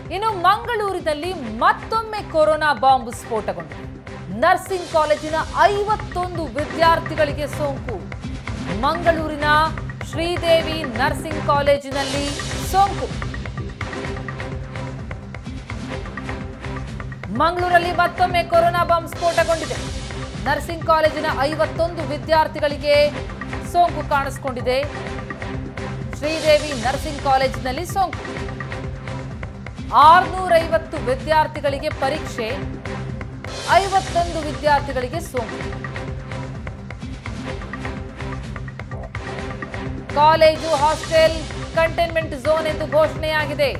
ಇನ್ನು ಮಂಗಳೂರಿನಲ್ಲಿ ಮತ್ತೊಮ್ಮೆ ಕೊರೋನಾ ಬಾಂಬ್ ಸ್ಫೋಟಗೊಂಡಿದೆ. ನರ್ಸಿಂಗ್ ಕಾಲೇಜಿನ 51 ವಿದ್ಯಾರ್ಥಿಗಳಿಗೆ ಸೋಂಕು. ಮಂಗಳೂರಿನ ಶ್ರೀದೇವಿ ನರ್ಸಿಂಗ್ ಕಾಲೇಜಿನಲ್ಲಿ ಸೋಂಕು. ಮಂಗಳೂರಲ್ಲಿ ಮತ್ತೊಮ್ಮೆ ಕೊರೋನಾ ಬಾಂಬ್ ಸ್ಫೋಟಗೊಂಡಿದೆ. ನರ್ಸಿಂಗ್ ಕಾಲೇಜಿನ 51 ವಿದ್ಯಾರ್ಥಿಗಳಿಗೆ ಸೋಂಕು ಕಾಣಿಸಿಕೊಂಡಿದೆ. ಶ್ರೀದೇವಿ ನರ್ಸಿಂಗ್ ಕಾಲೇಜಿನಲ್ಲಿ ಸೋಂಕು. 650 ವಿದ್ಯಾರ್ಥಿಗಳಿಗೆ ಪರೀಕ್ಷೆ, 51 ವಿದ್ಯಾರ್ಥಿಗಳಿಗೆ ಸೋಂಕು. ಕಾಲೇಜು ಹಾಸ್ಟೆಲ್ ಕಂಟೈನ್ಮೆಂಟ್ ಝೋನ್ ಎಂದು ಘೋಷಣೆಯಾಗಿದೆ.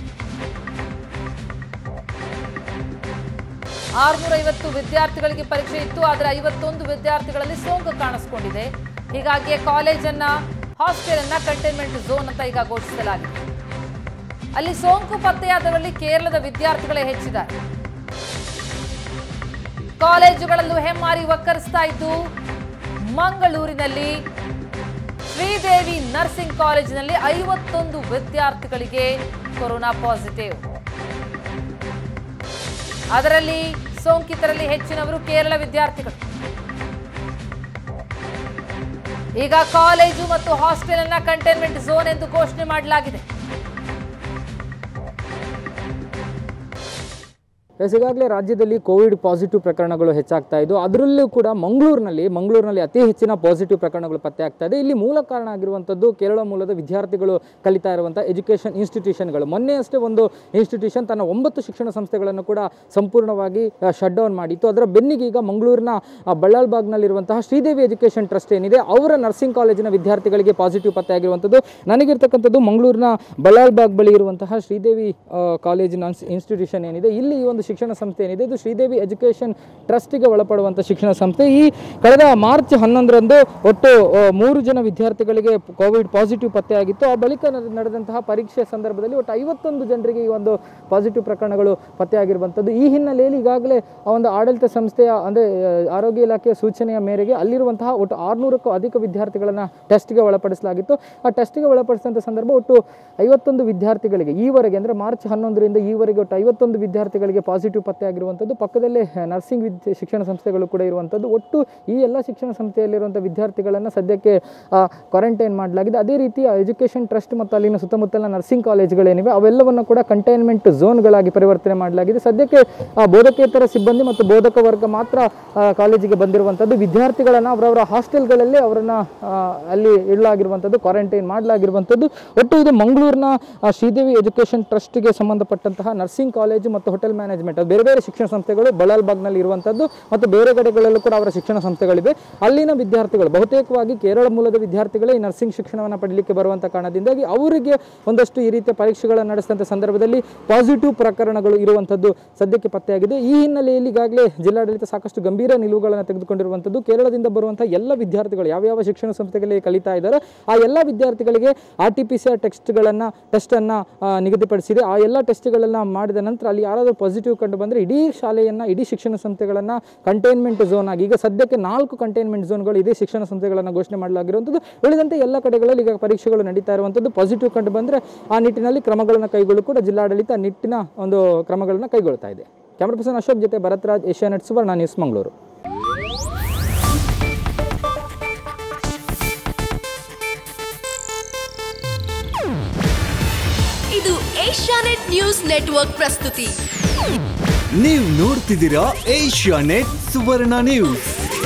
650 ವಿದ್ಯಾರ್ಥಿಗಳಿಗೆ ಪರೀಕ್ಷೆ ಇತ್ತು, ಆದರೆ 51 ವಿದ್ಯಾರ್ಥಿಗಳಲ್ಲಿ ಸೋಂಕು ಕಾಣಿಸಿಕೊಂಡಿದೆ. ಹೀಗಾಗಿ ಕಾಲೇಜನ್ನ ಹಾಸ್ಟೆಲ್ ಅನ್ನ ಕಂಟೈನ್ಮೆಂಟ್ ಝೋನ್ ಅಂತ ಈಗ ಘೋಷಿಸಲಾಗಿದೆ. ಅಲ್ಲಿ ಸೋಂಕು ಪತ್ತೆಯಾದವರಲ್ಲಿ ಕೇರಳದ ವಿದ್ಯಾರ್ಥಿಗಳೇ ಹೆಚ್ಚಿದ್ದಾರೆ. ಕಾಲೇಜುಗಳಲ್ಲೂ ಹೆಮ್ಮಾರಿ ಒಕ್ಕರಿಸ್ತಾ ಇದ್ದು ಮಂಗಳೂರಿನಲ್ಲಿ ಶ್ರೀದೇವಿ ನರ್ಸಿಂಗ್ ಕಾಲೇಜಿನಲ್ಲಿ 51 ವಿದ್ಯಾರ್ಥಿಗಳಿಗೆ ಕೊರೋನಾ ಪಾಸಿಟಿವ್. ಅದರಲ್ಲಿ ಸೋಂಕಿತರಲ್ಲಿ ಹೆಚ್ಚಿನವರು ಕೇರಳ ವಿದ್ಯಾರ್ಥಿಗಳು. ಈಗ ಕಾಲೇಜು ಮತ್ತು ಹಾಸ್ಟೆಲ್ ಅನ್ನ ಕಂಟೈನ್ಮೆಂಟ್ ಝೋನ್ ಎಂದು ಘೋಷಣೆ ಮಾಡಲಾಗಿದೆ. ಈಗಾಗಲೇ ರಾಜ್ಯದಲ್ಲಿ ಕೋವಿಡ್ ಪಾಸಿಟಿವ್ ಪ್ರಕರಣಗಳು ಹೆಚ್ಚಾಗ್ತಾ ಇದ್ದು, ಅದರಲ್ಲೂ ಕೂಡ ಮಂಗಳೂರಿನಲ್ಲಿ ಅತಿ ಹೆಚ್ಚಿನ ಪಾಸಿಟಿವ್ ಪ್ರಕರಣಗಳು ಪತ್ತೆ ಆಗ್ತಾ ಇದೆ. ಇಲ್ಲಿ ಮೂಲ ಕಾರಣ ಆಗಿರುವಂಥದ್ದು ಕೇರಳ ಮೂಲದ ವಿದ್ಯಾರ್ಥಿಗಳು ಕಲಿತಾ ಇರುವಂಥ ಎಜುಕೇಷನ್ ಇನ್ಸ್ಟಿಟ್ಯೂಷನ್ಗಳು. ಮೊನ್ನೆ ಅಷ್ಟೇ ಒಂದು ಇನ್ಸ್ಟಿಟ್ಯೂಷನ್ ತನ್ನ 9 ಶಿಕ್ಷಣ ಸಂಸ್ಥೆಗಳನ್ನು ಕೂಡ ಸಂಪೂರ್ಣವಾಗಿ ಶಟ್ ಡೌನ್ ಮಾಡಿತ್ತು. ಅದರ ಬೆನ್ನಿಗೆ ಈಗ ಮಂಗಳೂರಿನ ಬಳ್ಳಾಲ್ಬಾಗ್ನಲ್ಲಿರುವಂತಹ ಶ್ರೀದೇವಿ ಎಜುಕೇಷನ್ ಟ್ರಸ್ಟ್ ಏನಿದೆ, ಅವರ ನರ್ಸಿಂಗ್ ಕಾಲೇಜಿನ ವಿದ್ಯಾರ್ಥಿಗಳಿಗೆ ಪಾಸಿಟಿವ್ ಪತ್ತೆ ಆಗಿರುವಂಥದ್ದು. ನನಗಿರ್ತಕ್ಕಂಥದ್ದು ಮಂಗಳೂರಿನ ಬಳ್ಳಾಲ್ಬಾಗ್ ಬಳಿ ಇರುವಂತಹ ಶ್ರೀದೇವಿ ಕಾಲೇಜಿನ ಇನ್ಸ್ಟಿಟ್ಯೂಷನ್ ಏನಿದೆ, ಇಲ್ಲಿ ಈ ಒಂದು ಶಿಕ್ಷಣ ಸಂಸ್ಥೆ ಏನಿದೆ, ಇದು ಶ್ರೀದೇವಿ ಎಜುಕೇಷನ್ ಟ್ರಸ್ಟಿಗೆ ಒಳಪಡುವಂಥ ಶಿಕ್ಷಣ ಸಂಸ್ಥೆ. ಈ ಕಳೆದ ಮಾರ್ಚ್ 11ರಂದು ಒಟ್ಟು 3 ಜನ ವಿದ್ಯಾರ್ಥಿಗಳಿಗೆ ಕೋವಿಡ್ ಪಾಸಿಟಿವ್ ಪತ್ತೆಯಾಗಿತ್ತು. ಆ ಬಳಿಕ ನಡೆದಂತಹ ಪರೀಕ್ಷೆ ಸಂದರ್ಭದಲ್ಲಿ ಒಟ್ಟು 51 ಜನರಿಗೆ ಈ ಒಂದು ಪಾಸಿಟಿವ್ ಪ್ರಕರಣಗಳು ಪತ್ತೆಯಾಗಿರುವಂಥದ್ದು. ಈ ಹಿನ್ನೆಲೆಯಲ್ಲಿ ಈಗಾಗಲೇ ಆ ಒಂದು ಆಡಳಿತ ಸಂಸ್ಥೆಯ ಅಂದರೆ ಆರೋಗ್ಯ ಇಲಾಖೆಯ ಸೂಚನೆಯ ಮೇರೆಗೆ ಅಲ್ಲಿರುವಂತಹ ಒಟ್ಟು 600ಕ್ಕೂ ಅಧಿಕ ವಿದ್ಯಾರ್ಥಿಗಳನ್ನು ಟೆಸ್ಟ್ಗೆ ಒಳಪಡಿಸಲಾಗಿತ್ತು. ಆ ಟೆಸ್ಟ್ಗೆ ಒಳಪಡಿಸಿದಂಥ ಸಂದರ್ಭ ಒಟ್ಟು 51 ವಿದ್ಯಾರ್ಥಿಗಳಿಗೆ ಈವರೆಗೆ ಅಂದರೆ ಮಾರ್ಚ್ 11ರಿಂದ ಈವರೆಗೆ ಒಟ್ಟು 51 ವಿದ್ಯಾರ್ಥಿಗಳಿಗೆ ಪಾಸಿಟಿವ್ ಪತ್ತೆ ಆಗಿರುವಂಥದ್ದು. ಪಕ್ಕದಲ್ಲೇ ನರ್ಸಿಂಗ್ ಶಿಕ್ಷಣ ಸಂಸ್ಥೆಗಳು ಕೂಡ ಇರುವಂಥದ್ದು. ಒಟ್ಟು ಈ ಎಲ್ಲ ಶಿಕ್ಷಣ ಸಂಸ್ಥೆಯಲ್ಲಿರುವಂಥ ವಿದ್ಯಾರ್ಥಿಗಳನ್ನು ಸದ್ಯಕ್ಕೆ ಕ್ವಾರಂಟೈನ್ ಮಾಡಲಾಗಿದೆ. ಅದೇ ರೀತಿ ಎಜುಕೇಷನ್ ಟ್ರಸ್ಟ್ ಮತ್ತು ಅಲ್ಲಿನ ಸುತ್ತಮುತ್ತಲಿನ ನರ್ಸಿಂಗ್ ಕಾಲೇಜುಗಳೇನಿವೆ ಅವೆಲ್ಲವನ್ನು ಕೂಡ ಕಂಟೈನ್ಮೆಂಟ್ ಝೋನ್ಗಳಾಗಿ ಪರಿವರ್ತನೆ ಮಾಡಲಾಗಿದೆ. ಸದ್ಯಕ್ಕೆ ಬೋಧಕೇತರ ಸಿಬ್ಬಂದಿ ಮತ್ತು ಬೋಧಕ ವರ್ಗ ಮಾತ್ರ ಕಾಲೇಜಿಗೆ ಬಂದಿರುವಂಥದ್ದು. ವಿದ್ಯಾರ್ಥಿಗಳನ್ನು ಅವರವರ ಹಾಸ್ಟೆಲ್ಗಳಲ್ಲಿ ಅವರನ್ನು ಅಲ್ಲಿ ಇಡಲಾಗಿರುವಂಥದ್ದು, ಕ್ವಾರಂಟೈನ್ ಮಾಡಲಾಗಿರುವಂಥದ್ದು. ಒಟ್ಟು ಇದು ಮಂಗಳೂರಿನ ಶ್ರೀದೇವಿ ಎಜುಕೇಷನ್ ಟ್ರಸ್ಟ್ಗೆ ಸಂಬಂಧಪಟ್ಟಂತಹ ನರ್ಸಿಂಗ್ ಕಾಲೇಜು ಮತ್ತು ಹೋಟೆಲ್ ಮ್ಯಾನೇಜ್ಮೆಂಟ್ ಬೇರೆ ಬೇರೆ ಶಿಕ್ಷಣ ಸಂಸ್ಥೆಗಳು ಬಳ್ಳಾಲ್ಬಾಗ್ನಲ್ಲಿ ಇರುವಂಥದ್ದು ಮತ್ತು ಬೇರೆ ಕಡೆಗಳಲ್ಲೂ ಕೂಡ ಅವರ ಶಿಕ್ಷಣ ಸಂಸ್ಥೆಗಳಿವೆ. ಅಲ್ಲಿನ ವಿದ್ಯಾರ್ಥಿಗಳು ಬಹುತೇಕವಾಗಿ ಕೇರಳ ಮೂಲದ ವಿದ್ಯಾರ್ಥಿಗಳೇ ಈ ನರ್ಸಿಂಗ್ ಶಿಕ್ಷಣವನ್ನು ಪಡೆಯಲಿಕ್ಕೆ ಬರುವಂಥ ಕಾರಣದಿಂದಾಗಿ ಅವರಿಗೆ ಒಂದಷ್ಟು ಈ ರೀತಿಯ ಪರೀಕ್ಷೆಗಳನ್ನು ನಡೆಸಿದಂಥ ಸಂದರ್ಭದಲ್ಲಿ ಪಾಸಿಟಿವ್ ಪ್ರಕರಣಗಳು ಇರುವಂಥದ್ದು ಸದ್ಯಕ್ಕೆ ಪತ್ತೆಯಾಗಿದೆ. ಈ ಹಿನ್ನೆಲೆಯಲ್ಲಿ ಈಗಾಗಲೇ ಜಿಲ್ಲಾಡಳಿತ ಸಾಕಷ್ಟು ಗಂಭೀರ ನಿಲುವುಗಳನ್ನು ತೆಗೆದುಕೊಂಡಿರುವಂಥದ್ದು. ಕೇರಳದಿಂದ ಬರುವಂಥ ಎಲ್ಲ ವಿದ್ಯಾರ್ಥಿಗಳು ಯಾವ್ಯಾವ ಶಿಕ್ಷಣ ಸಂಸ್ಥೆಗಳಲ್ಲಿ ಕಲಿತಾ ಇದ್ದಾರೆ ಆ ಎಲ್ಲ ವಿದ್ಯಾರ್ಥಿಗಳಿಗೆ RT-PCR ಟೆಸ್ಟನ್ನು ನಿಗದಿಪಡಿಸಿದೆ. ಆ ಎಲ್ಲ ಟೆಸ್ಟ್ಗಳನ್ನು ಮಾಡಿದ ನಂತರ ಅಲ್ಲಿ ಯಾರಾದರೂ ಪಾಸಿಟಿವ್ ಕಂಡು ಬಂದರೆ ಇಡೀ ಶಾಲೆಯನ್ನು, ಇಡೀ ಶಿಕ್ಷಣ ಸಂಸ್ಥೆಗಳನ್ನು ಕಂಟೈನ್ಮೆಂಟ್ ಝೋನ್ ಆಗಿ ಈಗ ಸದ್ಯಕ್ಕೆ 4 ಕಂಟೈನ್ಮೆಂಟ್ ಝೋನ್ಗಳು ಇದೇ ಶಿಕ್ಷಣ ಸಂಸ್ಥೆಗಳನ್ನು ಘೋಷಣೆ ಮಾಡಲಾಗಿರುವಂಥದ್ದು. ಉಳಿದಂತೆ ಎಲ್ಲ ಕಡೆಗಳಲ್ಲಿ ಈಗ ಪರೀಕ್ಷೆಗಳು ನಡೀತಾ ಇರುವಂಥದ್ದು. ಪಾಸಿಟಿವ್ ಕಂಡು ಬಂದರೆ ಆ ನಿಟ್ಟಿನಲ್ಲಿ ಕ್ರಮಗಳನ್ನು ಕೈಗೊಳ್ಳಲು ಕೂಡ ಜಿಲ್ಲಾಡಳಿತ ನಿಟ್ಟಿನ ಒಂದು ಕ್ರಮಗಳನ್ನು ಕೈಗೊಳ್ತಾ ಇದೆ. ಕ್ಯಾಮರಾ ಪರ್ಸನ್ ಅಶೋಕ್ ಜೊತೆ ಭರತ್ರಾಜ್, ಏಷ್ಯಾನೆಟ್ ಸುವರ್ಣ ನ್ಯೂಸ್, ಮಂಗಳೂರು. ಇದು ಏಷ್ಯಾನೆಟ್ ನ್ಯೂಸ್ ನೆಟ್ವರ್ಕ್ ಪ್ರಸ್ತುತಿ. ನೀವು ನೋಡ್ತಿದ್ದೀರಾ ಏಷ್ಯಾನೆಟ್ ಸುವರ್ಣ ನ್ಯೂಸ್.